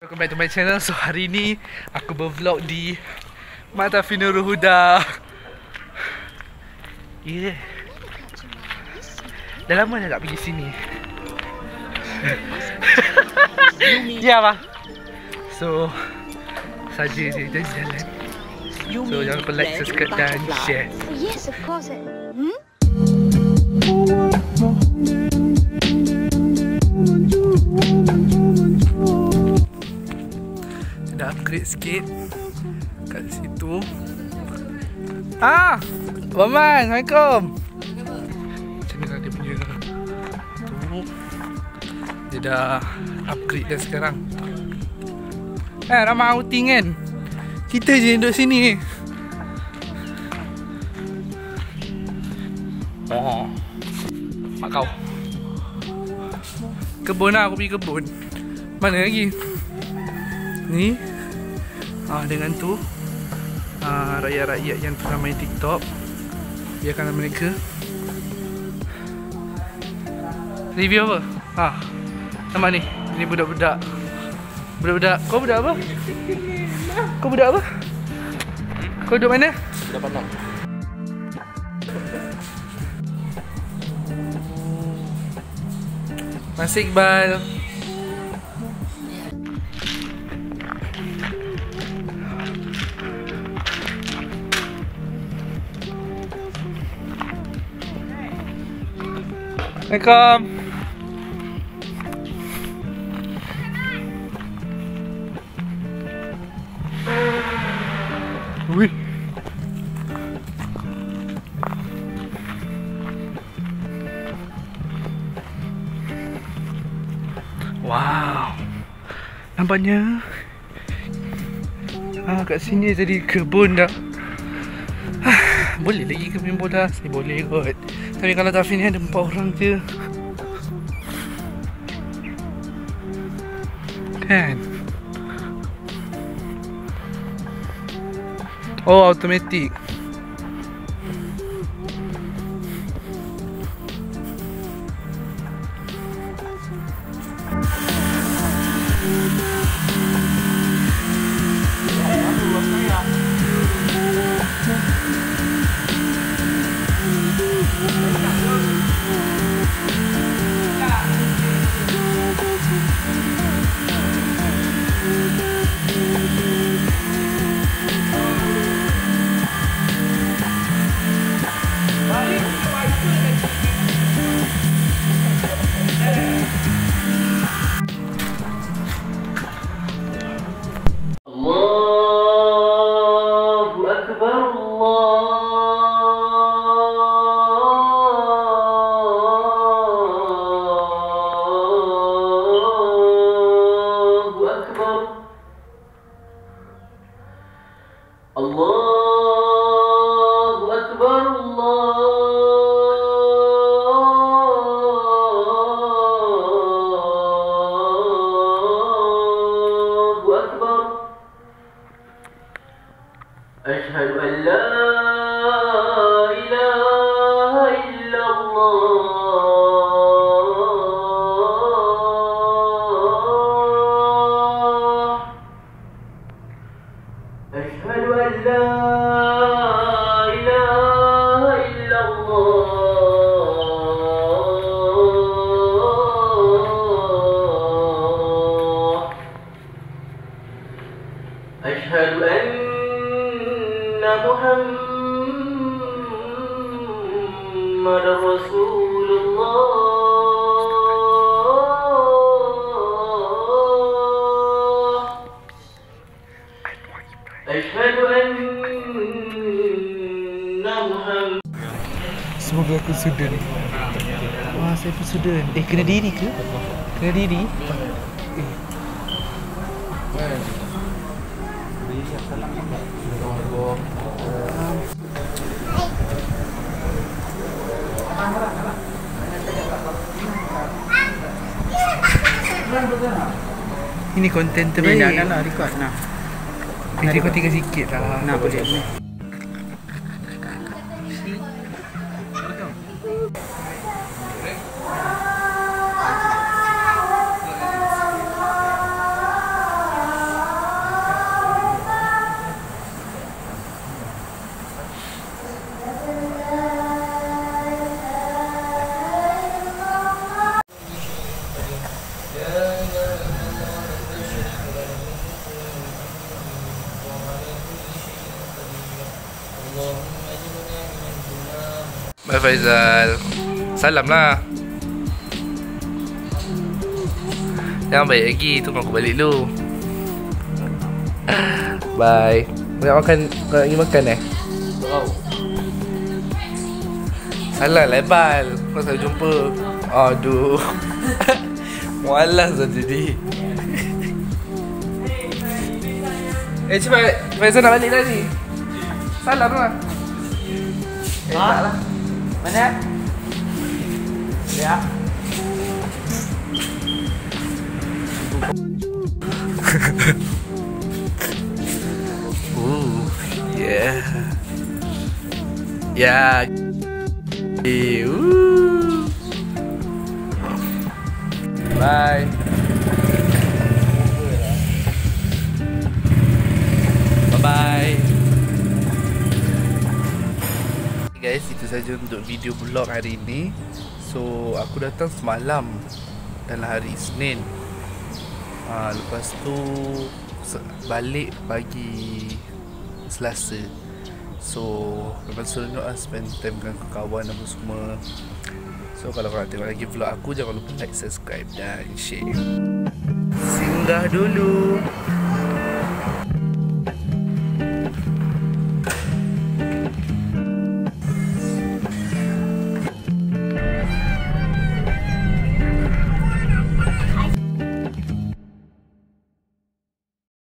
Welcome back to my channel. So hari ni aku bervlog di Matafi Nurul Huda. Yeah. Dah lama dah tak pergi sini. Ya apa? So saja je jalan. So jangan lupa like, subscribe dan share. Yes, of course. Dah upgrade sikit kat situ. Maman, Assalamualaikum. Macam mana dia punya tu. Dia dah upgrade dah sekarang. Ramai outing kan. Kita je duduk sini. Mak kau. Kebun lah, aku pergi kebun. Mana lagi? Ni dengan tu rakyat-rakyat yang tengah main TikTok. Biarkanlah mereka. Review apa? Nampak ni. Ini budak-budak. Budak-budak. Kau budak apa? Kau budak apa? Kau duduk mana? Budak Padang. Mas Iqbal. Assalamualaikum. Wih. Wow. Nampaknya kat sini jadi kebun dah. Boleh lagi ke main bola? Saya boleh kot. Tapi kalau Tafi ni ada 4 orang je. Kan? Oh, automatic. أشهد أن لا إله إلا الله أشهد أن لا إله إلا الله أشهد أن محمد رسول الله أشهد أن محمد. Semoga aku sudah ni. Wah, saya pun sudah. Kena diri ke? Kena diri? Ini konten terbaik. Nak record nak. Video kau tinggal sikit lah. Nak boleh ni. Faizal. Salam lah. Jangan baik lagi. Tunggu aku balik dulu. Bye. Nak makan? Kau nak pergi makan Salah lebar. Kau selalu jumpa. Aduh. Malas dah jadi. Cepat. Faizal nak balik dah ni. Salam lah. Tak lah. Mana? Ya. Yeah. Yeah. Bye. Bye-bye. Guys, itu saja untuk video vlog hari ini. So, aku datang semalam dalam hari Isnin. Lepas tu balik pagi Selasa. So, memang seronok lah spend time dengan kawan apa semua. So, kalau korang tengok lagi vlog aku, jangan lupa like, subscribe dan share. Singgah dulu.